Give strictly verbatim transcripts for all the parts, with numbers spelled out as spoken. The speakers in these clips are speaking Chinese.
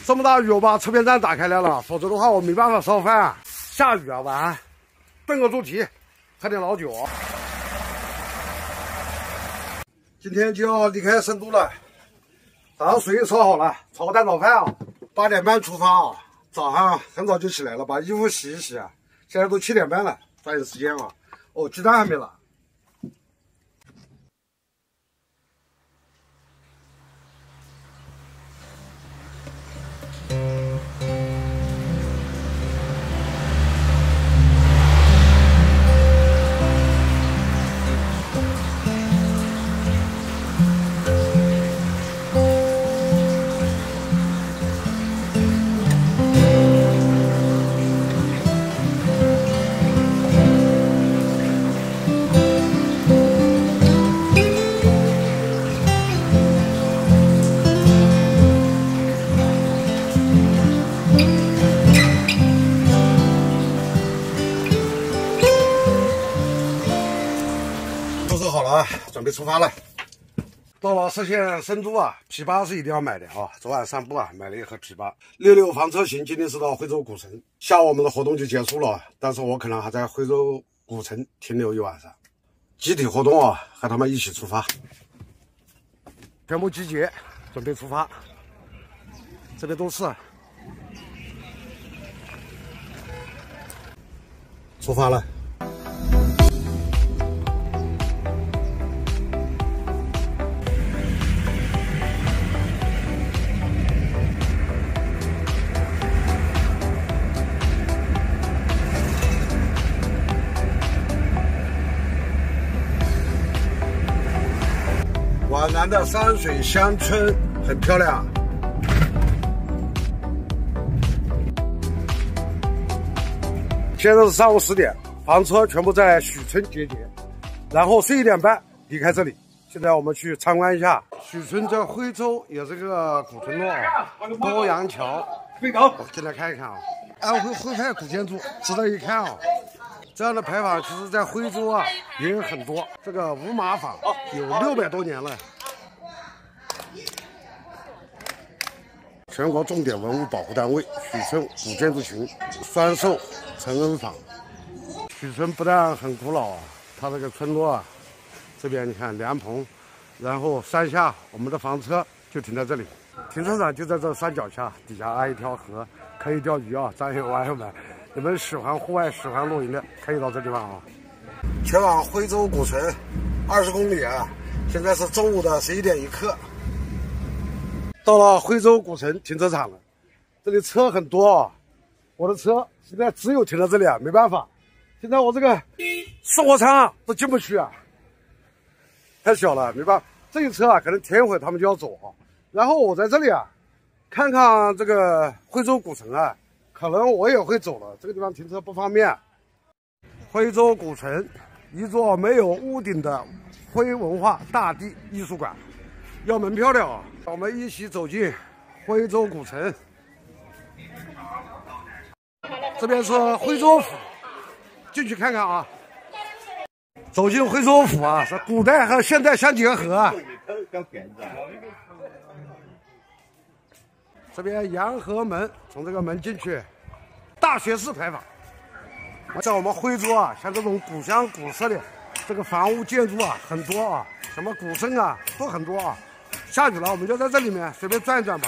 这么大雨，我把测评站打开来了，否则的话我没办法烧饭。下雨啊，晚安，炖个猪蹄，喝点老酒。今天就要离开深都了，早上水也烧好了，炒个蛋炒饭啊。八点半出发啊，早上很早就起来了，把衣服洗一洗啊。现在都七点半了，抓紧时间啊。哦，鸡蛋还没拿。 收拾好了啊，准备出发了。到了歙县深都啊，枇杷是一定要买的啊。昨晚散步啊，买了一盒枇杷。六六房车行今天是到徽州古城，下午我们的活动就结束了，但是我可能还在徽州古城停留一晚上。集体活动啊，和他们一起出发，全部集结，准备出发。这边都是。出发了。 皖南的山水乡村很漂亮。现在是上午十点，房车全部在许村集结，然后十一点半离开这里。现在我们去参观一下许村，在徽州也是个古村落啊，多阳桥。我进来看一看啊，安徽徽派古建筑值得一看啊。 这样的牌坊其实在徽州啊也有很多。这个五马坊有六百多年了，全国重点文物保护单位许村古建筑群专授承恩坊。许村不但很古老啊，它这个村落啊，这边你看凉棚，然后山下我们的房车就停在这里，停车场就在这山脚下，底下挨一条河，可以钓鱼啊，战友网友们。 你们喜欢户外、喜欢露营的，可以到这地方啊。前往徽州古城二十公里啊，现在是中午的十一点一刻。到了徽州古城停车场了，这里车很多啊。我的车现在只有停在这里啊，没办法。现在我这个生活舱都进不去啊，太小了，没办法。这一车啊，可能停一会儿他们就要走啊。然后我在这里啊，看看这个徽州古城啊。 可能我也会走了，这个地方停车不方便。徽州古城，一座没有屋顶的徽文化大地艺术馆，要门票的啊！我们一起走进徽州古城。这边是徽州府，进去看看啊。走进徽州府啊，是古代和现代相结合啊。这边洋河门，从这个门进去，大学士牌坊。在我们徽州啊，像这种古香古色的这个房屋建筑啊，很多啊，什么古镇啊，都很多啊。下雨了，我们就在这里面随便转一转吧。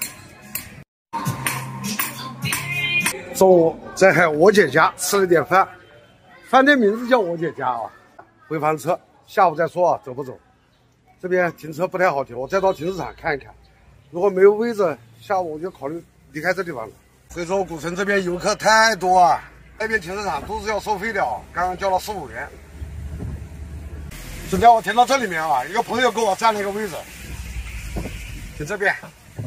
中午在我姐家吃了点饭，饭店名字叫我姐家啊。回房车，下午再说啊，走不走？这边停车不太好停，我再到停车场看一看。如果没有位置，下午我就考虑离开这地方了。徽州古城这边游客太多啊，那边停车场都是要收费的啊，刚刚交了十五元。今天我停到这里面啊，一个朋友给我占了一个位置，停这边。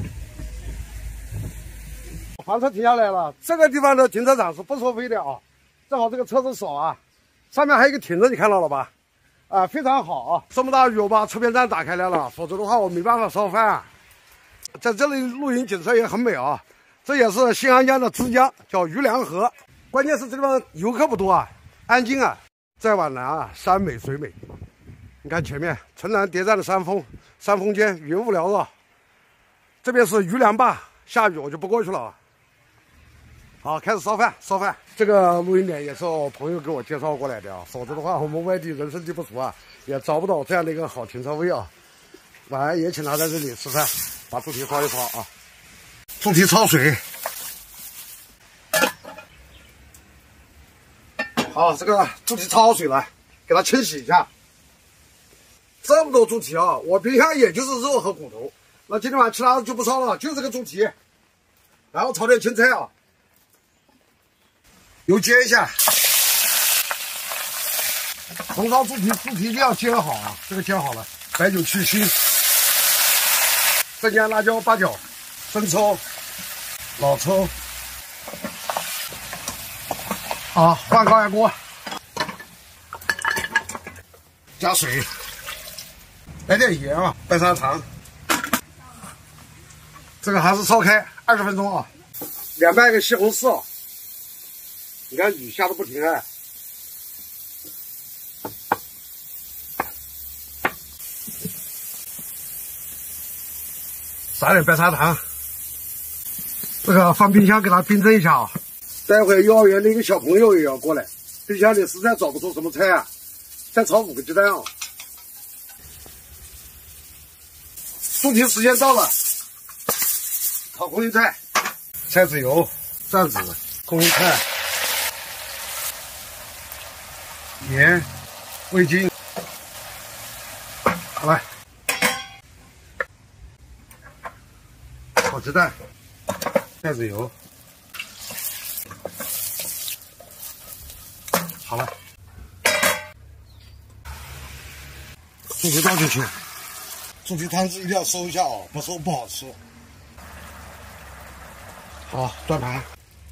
房车停下来了，这个地方的停车场是不收费的啊，正好这个车子少啊，上面还有一个亭子，你看到了吧？啊，非常好啊！这么大雨，我把测评站打开来了，否则的话我没办法烧饭啊。在这里露营景色也很美啊，这也是新安江的支江，叫余梁河。关键是这地方游客不多啊，安静啊。再往南啊，山美水美。你看前面层峦叠嶂的山峰，山峰间云雾缭绕。这边是余梁坝， 下雨我就不过去了。好，开始烧饭，烧饭。这个录音点也是我朋友给我介绍过来的啊，否则的话我们外地人生地不熟啊，也找不到这样的一个好停车位啊。晚上也请他在这里吃饭，把猪蹄焯一焯啊。猪蹄焯水。好，这个猪蹄焯好水了，给它清洗一下。这么多猪蹄啊，我冰箱也就是肉和骨头。那今天晚上其他的就不烧了，就这个猪蹄。然后炒点青菜啊。油煎一下，红烧猪蹄，猪蹄一定要煎好啊！这个煎好了，白酒去腥，生姜、辣椒、八角、生抽、老抽，好，换高压锅，加水，来点盐啊，白砂糖，这个还是烧开二十分钟啊，凉拌一个西红柿啊。你看雨下的不停哎，撒点白砂糖，这个放冰箱给它冰镇一下啊。待会幼儿园的一个小朋友也要过来，冰箱里实在找不出什么菜啊，再炒五个鸡蛋啊。猪蹄时间到了，炒空心菜，菜籽油、蒜子、空心菜。盐、味精，好来，炒鸡蛋，菜籽油，好了，猪蹄倒进去，猪蹄汤汁一定要收一下哦，不收不好吃。好，端盘。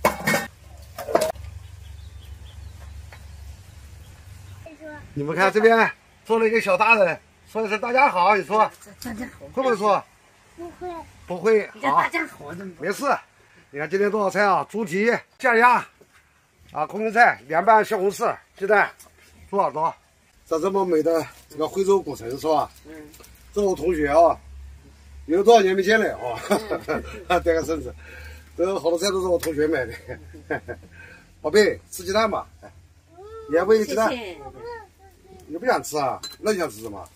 你们看这边坐了一个小大人，说一声大家好，你说大家好， 会不会说？ 不会， 不会。好， 大家好， 没事。你看今天多少菜啊？猪蹄、酱鸭，啊，空心菜、凉拌西红柿、鸡蛋、猪耳朵，在这么美的这个徽州古城是吧？嗯。这我同学啊，有多少年没见了啊？带个孙子，这好多菜都是我同学买的。宝贝，吃鸡蛋吧。你要喂个鸡蛋。你不想吃啊？那你想吃什么？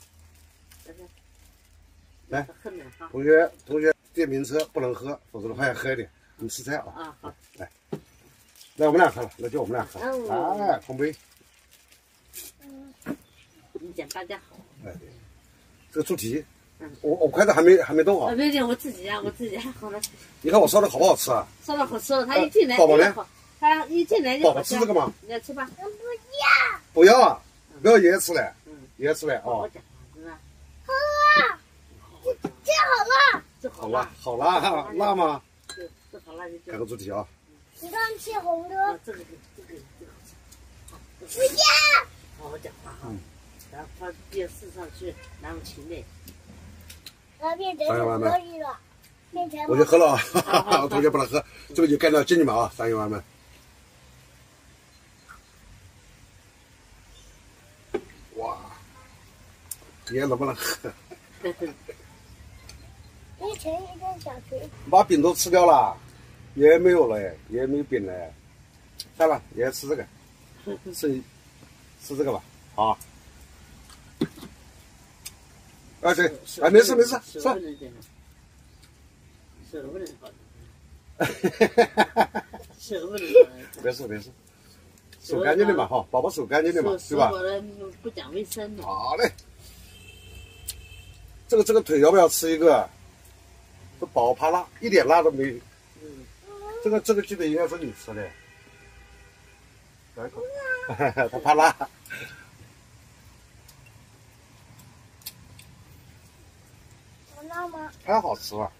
来，同学，同学，电瓶车不能喝，否则的话要喝一点。你吃菜啊？啊，好。来，来我们俩喝了，那就我们俩喝。哎，碰杯。 你讲大家好。 哎，对，这个猪蹄，我我筷子还没还没动啊。 没有，我自己啊，我自己还好了。 你看我烧的好不好吃啊？ 烧的好吃了，他一进来宝宝呢？ 他一进来就。 宝宝吃这个吗？ 你要吃吧。不要。不要啊！不要爷爷吃了，爷爷吃了啊。 好了，这好了，这好了， 好了，辣吗？ 这好了， 改个猪蹄啊。 你刚吃红的。 这个这个这个好吃。 不要。 好好讲话啊。然后放电视上去，然后请你。 那变成什么东西了？变成。 我就喝了啊，同学不能喝，这个就该到敬你们啊，三爷娃们。哇，爷能不能喝？ 一成一根小锤。 把饼都吃掉了，爷没有了，爷没有饼了。算了，爷吃这个，吃吃这个吧，好。啊对，啊没事没事，算。 手不能好。手不能好。 没事没事，手干净的嘛哈，宝宝手干净的嘛，对吧？ 不讲卫生的。 好嘞。这个这个腿要不要吃一个？这宝怕辣，一点辣都没有。嗯。这个这个记得应该是你吃的。来一口。他怕辣。 辣吗？ 太好吃了。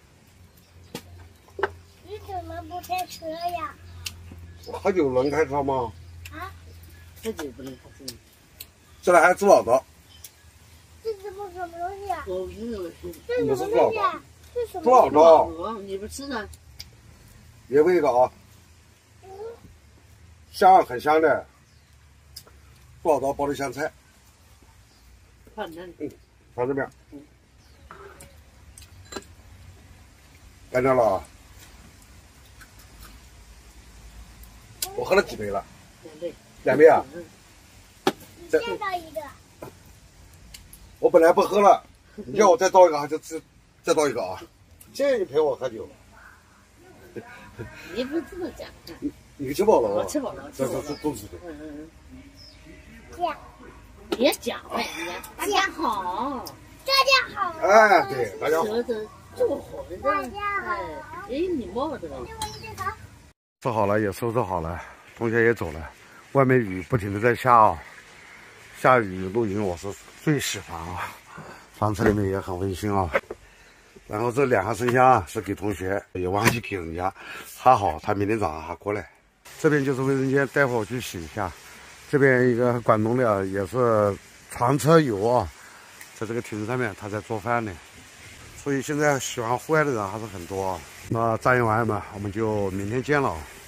你怎么不开车呀？ 喝酒能开车吗？ 啊？ 喝酒不能开车。 这里还有猪耳朵。 这是什么什么东西啊？ 我没有吃。 这是什么东西啊？这是什么？ 猪耳朵。 你不吃呢？ 也喂一个啊。嗯。香，很香的。猪耳朵包的香菜。 放那里。 嗯，放这边。嗯。干掉了啊！ 我喝了几杯了？ 两杯。 两杯啊？ 嗯。 再倒一个。 我本来不喝了，你叫我再倒一个还是再再倒一个啊？这你陪我喝酒。 你不知道讲。 你你吃饱了我吃饱了，吃饱了。 这这都是的。 嗯嗯嗯。 讲。 别讲了，人家大家好。 大家好。 哎，对，大家好。 这这做好的。 大家好。 哎，有礼貌的。 吃好了，也收拾好了，同学也走了。外面雨不停的在下啊，下雨露营我是最喜欢啊，房车里面也很温馨啊。然后这两盒生虾啊是给同学，也忘记给人家，还好他明天早上还过来。这边就是卫生间，待会儿我去洗一下。这边一个广东的也是长车友啊，在这个亭子上面他在做饭呢，所以现在喜欢户外的人还是很多啊。那战友们，我们就明天见了。